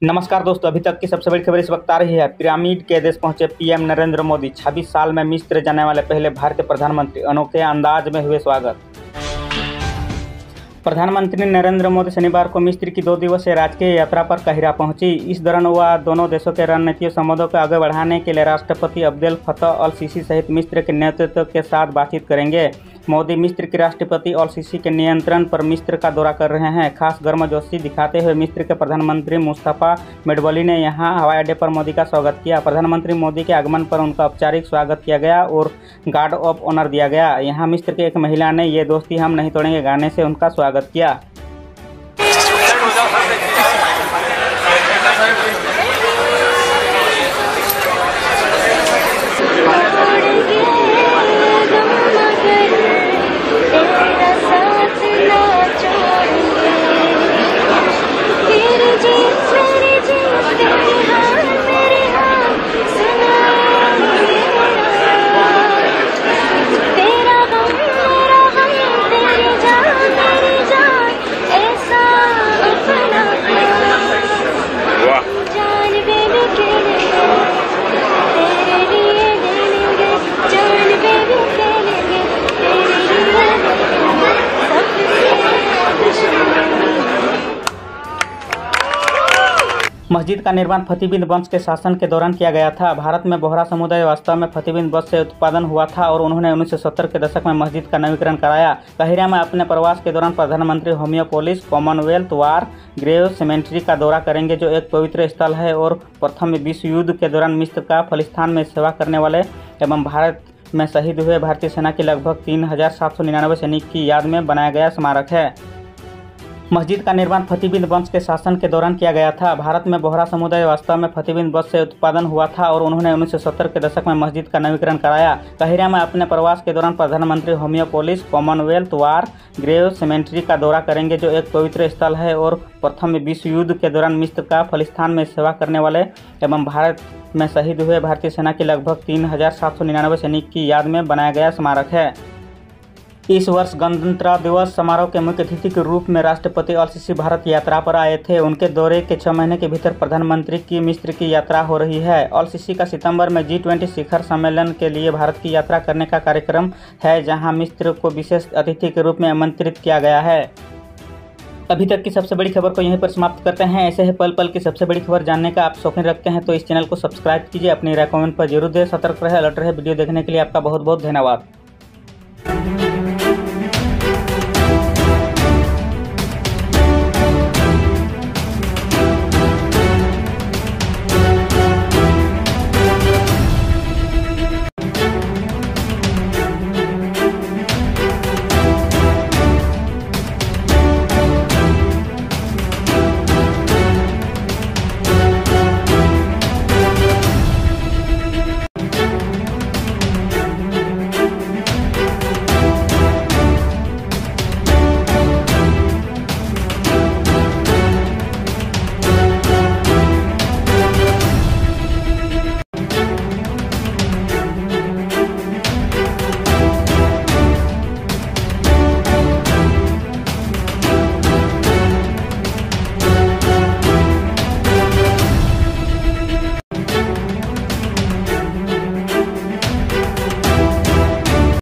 नमस्कार दोस्तों, अभी तक की सबसे बड़ी खबर इस वक्त आ रही है। पिरामिड के देश पहुंचे पीएम नरेंद्र मोदी। 26 साल में मिस्र जाने वाले पहले भारतीय प्रधानमंत्री, अनोखे अंदाज में हुए स्वागत। प्रधानमंत्री नरेंद्र मोदी शनिवार को मिस्र की 2 दिवसीय राजकीय यात्रा पर काहिरा पहुंची। इस दौरान वह दोनों देशों के रणनीतिक संबंधों को आगे बढ़ाने के लिए राष्ट्रपति अब्देल फत्तह अल सीसी सहित मिस्र के नेतृत्व के साथ बातचीत करेंगे। मोदी मिस्र के राष्ट्रपति अल सीसी के नियंत्रण पर मिस्र का दौरा कर रहे हैं। खास गर्मजोशी दिखाते हुए मिस्र के प्रधानमंत्री मुस्तफा मेडवली ने यहां हवाई अड्डे पर मोदी का स्वागत किया। प्रधानमंत्री मोदी के आगमन पर उनका औपचारिक स्वागत किया गया और गार्ड ऑफ ऑनर दिया गया। यहां मिस्र की एक महिला ने ये दोस्ती हम नहीं तोड़ेंगे गाने से उनका स्वागत किया। मस्जिद का निर्माण फतेहबिंद वंश के शासन के दौरान किया गया था। भारत में बोहरा समुदाय वास्तव में फतेहबिंद वंश से उत्पादन हुआ था और उन्होंने 1970 के दशक में मस्जिद का नवीकरण कराया। काहिरा में अपने प्रवास के दौरान प्रधानमंत्री होमियोपोलिस, कॉमनवेल्थ वार ग्रेव सेमेंट्री का दौरा करेंगे, जो एक पवित्र स्थल है और प्रथम विश्व युद्ध के दौरान मिस्र का फलिस्तीन में सेवा करने वाले एवं भारत में शहीद हुए भारतीय सेना की लगभग 3799 सैनिक की याद में बनाया गया स्मारक है। मस्जिद का निर्माण फतेहबिंद वंश के शासन के दौरान किया गया था। भारत में बोहरा समुदाय वास्तव में फतेहबिंद वंश से उत्पादन हुआ था और उन्होंने 1970 के दशक में मस्जिद का नवीकरण कराया। काहिरा में अपने प्रवास के दौरान प्रधानमंत्री होमियोपोलिस, कॉमनवेल्थ वार ग्रेव सेमेंट्री का दौरा करेंगे, जो एक पवित्र स्थल है और प्रथम विश्व युद्ध के दौरान मिस्र का फलिस्तीन में सेवा करने वाले एवं भारत में शहीद हुए भारतीय सेना की लगभग 3799 सैनिक की याद में बनाया गया स्मारक है। इस वर्ष गणतंत्र दिवस समारोह के मुख्य अतिथि के रूप में राष्ट्रपति अल सीसी भारत यात्रा पर आए थे। उनके दौरे के 6 महीने के भीतर प्रधानमंत्री की मिस्र की यात्रा हो रही है। अल सीसी का सितंबर में G20 शिखर सम्मेलन के लिए भारत की यात्रा करने का कार्यक्रम है, जहां मिस्र को विशेष अतिथि के रूप में आमंत्रित किया गया है। अभी तक की सबसे बड़ी खबर को यहीं पर समाप्त करते हैं। ऐसे ही पल पल की सबसे बड़ी खबर जानने का आप शौकीन रखते हैं तो इस चैनल को सब्सक्राइब कीजिए। अपनी राय कमेंट पर जरूर दें। सतर्क रहे, अलर्ट रहे। वीडियो देखने के लिए आपका बहुत बहुत धन्यवाद।